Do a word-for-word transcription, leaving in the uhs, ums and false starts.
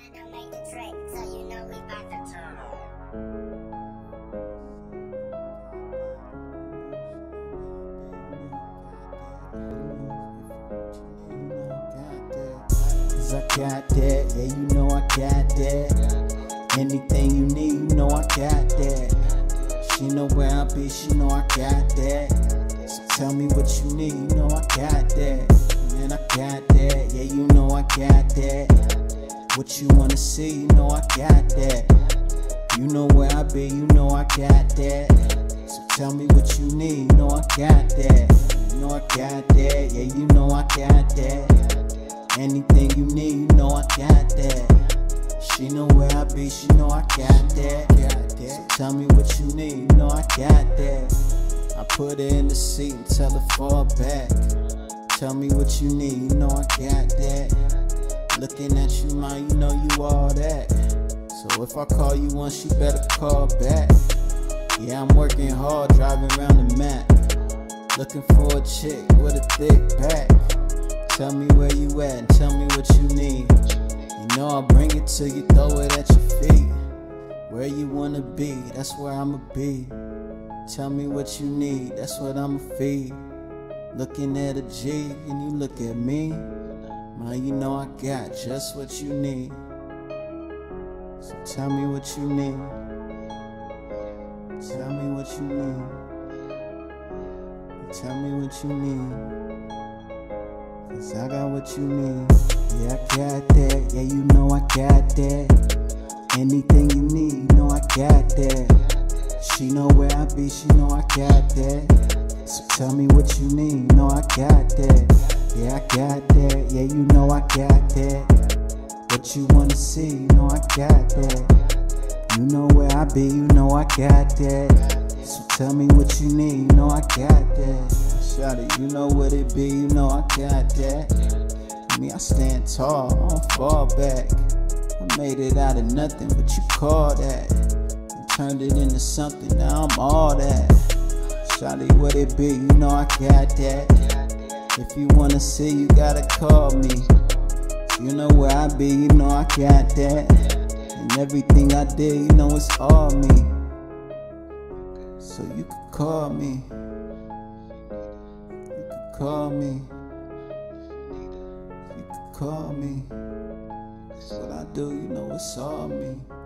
Don't make the trick, so you know we bout to turn up. Cause I got that, yeah, you know I got that. Anything you need, you know I got that. She know where I be, she know I got that. So tell me what you need, you know I got that. Man, I got that, yeah, you know I got that. What you wanna see, you know I got that. You know where I be, you know I got that. So tell me what you need, you know I got that. You know I got that, yeah, you know I got that. Anything you need, you know I got that. She know where I be, she know I got that. So tell me what you need, you know I got that. I put her in the seat and tell her fall back. Tell me what you need, you know I got that. Looking at you, man, you know you all that. So if I call you once, you better call back. Yeah, I'm working hard, driving around the map, looking for a chick with a thick back. Tell me where you at and tell me what you need. You know I'll bring it to you, throw it at your feet. Where you wanna be, that's where I'ma be. Tell me what you need, that's what I'ma feed. Looking at a G and you look at me, man, you know I got just what you need. So tell me what you need. Tell me what you need. Tell me what you need. Cause I got what you need. Yeah, I got that. Yeah, you know I got that. Anything you need, you know I got that. She know where I be, she know I got that. So tell me what you need, you know I got that. Yeah, I got that. Yeah, you know I got that. What you wanna see, you know I got that. You know where I be, you know I got that. So tell me what you need, you know I got that. Shawty, you know what it be, you know I got that. Me, I stand tall, I don't fall back. I made it out of nothing, but you call that. You turned it into something, now I'm all that. Shawty, what it be, you know I got that. If you wanna see, you gotta call me. You know where I be, you know I got that. And everything I did, you know it's all me. So you can call me. You can call me. You can call me. That's what I do, you know it's all me.